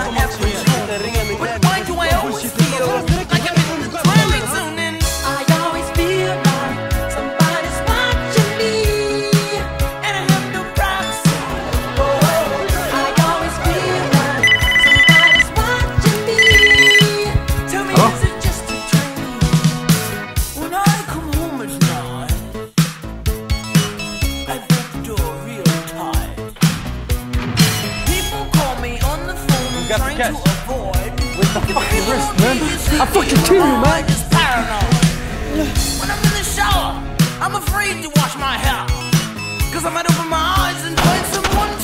But why do I always feel like I'm in the twilight zone? And I always feel like somebody's watching me, and I have no privacy. I always feel like somebody's watching me. Tell me, is it just a dream? When I come home at night, I put the door real tight. People call me on the phone and trying to avoid. With the fucking wrist, man. I fucking kill you, man. Just paranoid. When I'm in the shower, I'm afraid to wash my hair, 'cause I might open my eyes and find someone